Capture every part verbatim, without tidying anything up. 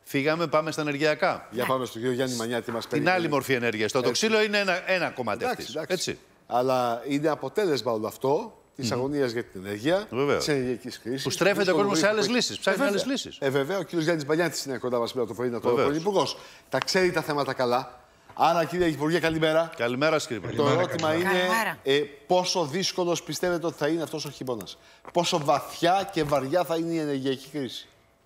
Φύγαμε, πάμε στα ενεργειακά. Για πάμε στον κύριο Γιάννη Μανιά, τι μας περιμένει. Την άλλη μορφή ενέργειας. Το, το ξύλο είναι ένα, ένα κομμάτι εντάξει, αυτής. εντάξει. Έτσι. Αλλά είναι αποτέλεσμα όλο αυτό της mm. αγωνίας για την ενέργεια, της ενεργειακής κρίσης. Που στρέφεται ο κόσμος σε άλλες λύσεις. Ψάχνει άλλες λύσεις. Ε, βέβαια, ο κύριος Γιάννης Μπαλιάτης είναι κοντά μας πέρα το πρωί, τώρα ο Υπουργός. Τα ξέρει τα θέματα καλά. Άρα, κύριε Υπουργέ, καλημέρα. Καλημέρα, κύριε Υπουργέ. Το ερώτημα είναι ε, πόσο δύσκολος πιστεύετε ότι θα είναι αυτός ο χειμώνας. Πόσο βαθιά και βαριά θα είναι η ενεργειακή κρίση.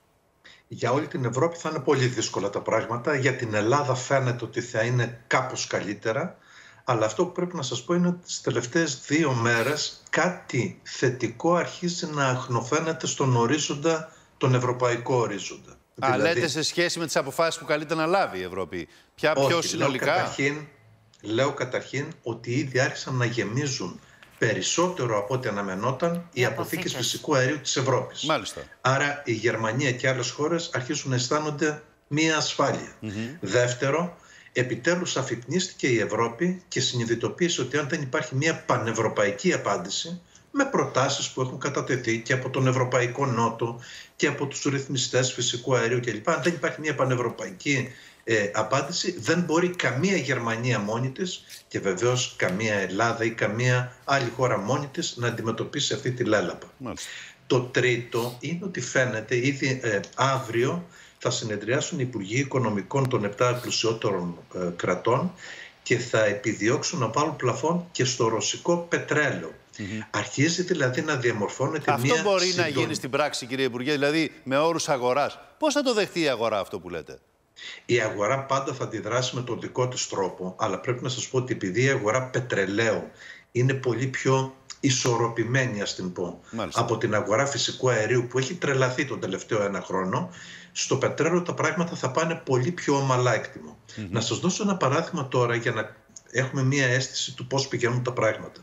Για όλη την Ευρώπη θα είναι πολύ δύσκολα τα πράγματα. Για την Ελλάδα φαίνεται ότι θα είναι κάπως καλύτερα. Αλλά αυτό που πρέπει να σας πω είναι ότι τις τελευταίες δύο μέρες κάτι θετικό αρχίζει να αχνοφαίνεται στον ορίζοντα, τον ευρωπαϊκό ορίζοντα. Α, δηλαδή... λέτε σε σχέση με τις αποφάσεις που καλείται να λάβει η Ευρώπη. Ποια πιο Όχι, συνολικά. Λέω καταρχήν, λέω καταρχήν ότι ήδη άρχισαν να γεμίζουν περισσότερο από ό,τι αναμενόταν οι αποθήκες φυσικού αερίου της Ευρώπης. Μάλιστα. Άρα η Γερμανία και άλλες χώρες αρχίζουν να αισθάνονται μία ασφάλεια. Mm-hmm. Δεύτερο, επιτέλους αφυπνίστηκε η Ευρώπη και συνειδητοποίησε ότι αν δεν υπάρχει μία πανευρωπαϊκή απάντηση, με προτάσεις που έχουν κατατεθεί και από τον Ευρωπαϊκό Νότο και από τους ρυθμιστές φυσικού αερίου κλπ. Αν δεν υπάρχει μία πανευρωπαϊκή ε, απάντηση, δεν μπορεί καμία Γερμανία μόνη της και βεβαίως καμία Ελλάδα ή καμία άλλη χώρα μόνη της να αντιμετωπίσει αυτή τη λέλαπα. Μάλιστα. Το τρίτο είναι ότι φαίνεται ήδη ε, αύριο θα συνεδριάσουν οι Υπουργοί Οικονομικών των επτά πλουσιότερων ε, κρατών και θα επιδιώξουν να βάλουν πλαφόν και στο ρωσικό πετρέλαιο. Mm-hmm. Αρχίζει δηλαδή να διαμορφώνεται αυτό μια... Αυτό μπορεί συντονή. να γίνει στην πράξη, κύριε Υπουργέ, δηλαδή με όρους αγοράς. Πώς θα το δεχτεί η αγορά αυτό που λέτε? Η αγορά πάντα θα αντιδράσει με τον δικό της τρόπο, αλλά πρέπει να σας πω ότι επειδή η αγορά πετρελαίου είναι πολύ πιο ισορροπημένη, ας την πω, Μάλιστα. από την αγορά φυσικού αερίου που έχει τρελαθεί τον τελευταίο ένα χρόνο, στο πετρέλαιο τα πράγματα θα πάνε πολύ πιο ομαλά έκτιμο. Mm-hmm. Να σας δώσω ένα παράδειγμα τώρα για να έχουμε μία αίσθηση του πώς πηγαίνουν τα πράγματα.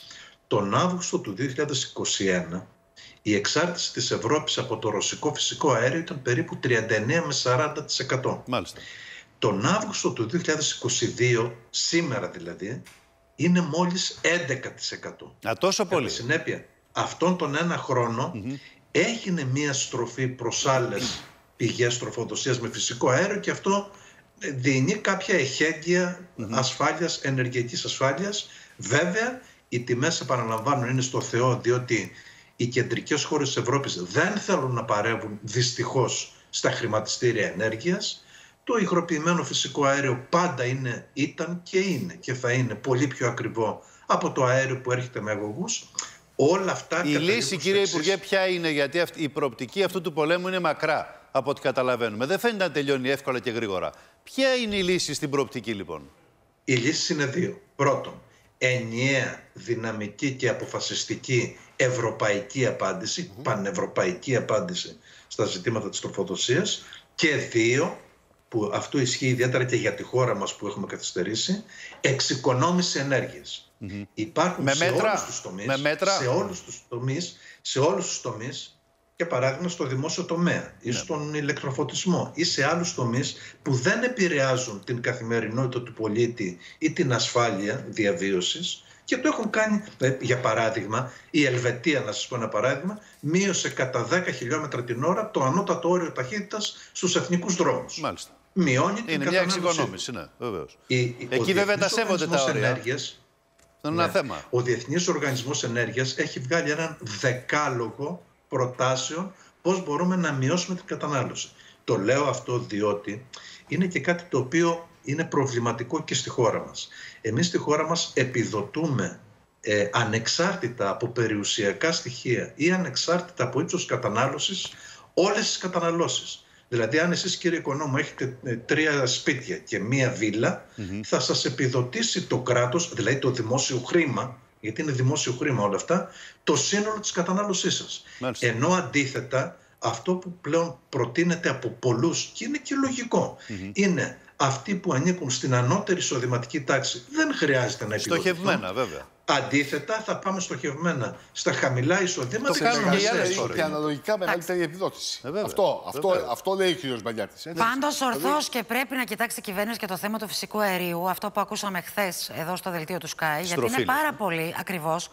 Τον Αύγουστο του δύο χιλιάδες είκοσι ένα η εξάρτηση της Ευρώπης από το ρωσικό φυσικό αέριο ήταν περίπου τριάντα εννέα με σαράντα τοις εκατό. Μάλιστα. Τον Αύγουστο του δύο χιλιάδες είκοσι δύο, σήμερα δηλαδή, είναι μόλις έντεκα τοις εκατό. Α, τόσο πολύ. Κατά συνέπεια, αυτόν τον ένα χρόνο mm-hmm. έγινε μία στροφή προς άλλες mm-hmm. πηγές τροφοδοσίας με φυσικό αέριο και αυτό δίνει κάποια εχέγγυα mm-hmm. ασφάλειας, ενεργειακής ασφάλειας. Βέβαια, οι τιμές, επαναλαμβάνω, είναι στο Θεό, διότι οι κεντρικές χώρες της Ευρώπης δεν θέλουν να παρεύουν δυστυχώς στα χρηματιστήρια ενέργειας. Το υγροποιημένο φυσικό αέριο πάντα είναι, ήταν και είναι και θα είναι πολύ πιο ακριβό από το αέριο που έρχεται με αγωγούς. Όλα αυτά... Η λύση, κύριε Υπουργέ, ποια είναι? Γιατί αυτή, η προοπτική αυτού του πολέμου είναι μακρά, από ό,τι καταλαβαίνουμε. Δεν φαίνεται να τελειώνει εύκολα και γρήγορα. Ποια είναι η λύση στην προοπτική, λοιπόν? Οι λύσεις είναι δύο. Πρώτον, ενιαία, δυναμική και αποφασιστική ευρωπαϊκή απάντηση, mm-hmm. πανευρωπαϊκή απάντηση στα ζητήματα της τροφοδοσίας. Και δύο, που αυτό ισχύει ιδιαίτερα και για τη χώρα μας που έχουμε καθυστερήσει, εξοικονόμηση ενέργειας. Mm-hmm. Υπάρχουν με σε μέτρα, όλους τους τομείς, με μέτρα. σε όλους τους τομείς, σε όλους τους τομείς, για παράδειγμα στο δημόσιο τομέα ή στον ηλεκτροφωτισμό ή σε άλλους τομείς που δεν επηρεάζουν την καθημερινότητα του πολίτη ή την ασφάλεια διαβίωσης και το έχουν κάνει, για παράδειγμα, η Ελβετία, να σας πω ένα παράδειγμα, μείωσε κατά δέκα χιλιόμετρα την ώρα το ανώτατο όριο ταχύτητας στους εθνικούς δρόμους. Μάλιστα. Μειώνει την είναι μια εξοικονόμηση, ναι, βεβαίως. Η, η, Εκεί βέβαια τα σέβονται τα όρια. Ενέργειας, είναι ένα ναι, θέμα. Ο Διεθνής Οργανισμός Ενέργειας έχει βγάλει έναν δεκάλογο προτάσεων πώς μπορούμε να μειώσουμε την κατανάλωση. Το λέω αυτό διότι είναι και κάτι το οποίο είναι προβληματικό και στη χώρα μας. Εμείς στη χώρα μας επιδοτούμε ε, ανεξάρτητα από περιουσιακά στοιχεία ή ανεξάρτητα από ύψος κατανάλωσης όλες τις καταναλώσεις. Δηλαδή, αν εσείς, κύριε Οικονόμου, έχετε ε, τρία σπίτια και μία βίλα, mm-hmm. θα σας επιδοτήσει το κράτος, δηλαδή το δημόσιο χρήμα, γιατί είναι δημόσιο χρήμα όλα αυτά, το σύνολο της κατανάλωσής σας. Μάλιστα. Ενώ αντίθετα, αυτό που πλέον προτείνεται από πολλούς, και είναι και λογικό, mm-hmm. είναι αυτοί που ανήκουν στην ανώτερη εισοδηματική τάξη δεν χρειάζεται να επιδοτηθούν. Στοχευμένα, βέβαια. Αντίθετα, θα πάμε στοχευμένα στα χαμηλά εισοδήματα. Το κάνουν και οι άλλοι και αναλογικά μεγαλύτερη επιδότηση. Ε, αυτό, αυτό, αυτό λέει ο κ. Μπαλιάτης. Πάντως, ορθώς και πρέπει να κοιτάξει η κυβέρνηση και το θέμα του φυσικού αερίου, αυτό που ακούσαμε χθες εδώ στο δελτίο του Sky, γιατί είναι πάρα πολύ ακριβώς.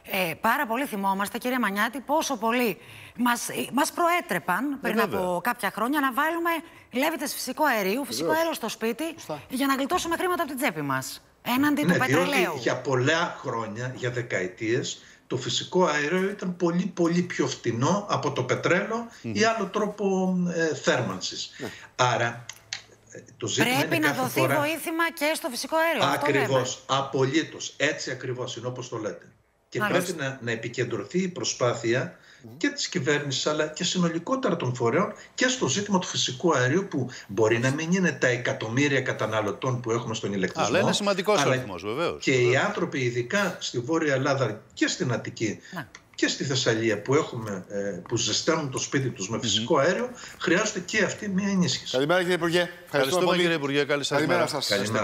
Ε, πάρα πολύ θυμόμαστε, κύριε Μανιάτη, πόσο πολύ μας, μας προέτρεπαν πριν ε, από κάποια χρόνια να βάλουμε λέβητες φυσικού αερίου, φυσικό αέριο στο σπίτι, Φωστά. για να γλιτώσουμε χρήματα από την τσέπη μας. Έναντι ναι, του πετρελαίου. Για πολλά χρόνια, για δεκαετίες, το φυσικό αέριο ήταν πολύ πολύ πιο φτηνό από το πετρέλαιο mm. ή άλλο τρόπο ε, θέρμανσης. Ναι. Άρα το ζήτημα πρέπει είναι να δοθεί φορά... βοήθημα και στο φυσικό αέριο. Ακριβώς, απολύτως. Έτσι ακριβώς είναι όπως το λέτε. Και Μάλιστα. πρέπει να, να επικεντρωθεί η προσπάθεια mm. και της κυβέρνησης αλλά και συνολικότερα των φορέων και στο ζήτημα του φυσικού αερίου που μπορεί να μην είναι τα εκατομμύρια καταναλωτών που έχουμε στον ηλεκτρισμό. Αλλά είναι σημαντικός αριθμός, βεβαίως. Και οι άνθρωποι, ειδικά στη Βόρεια Ελλάδα και στην Αττική να. και στη Θεσσαλία που, έχουμε, που ζεσταίνουν το σπίτι τους με φυσικό mm-hmm. αέριο, χρειάζεται και αυτή μια ενίσχυση. Καλημέρα κύριε Υπουργέ. Ευχαριστούμε, κύριε Υπουργέ. Καλή σας μέρα. Καλημέρα σας.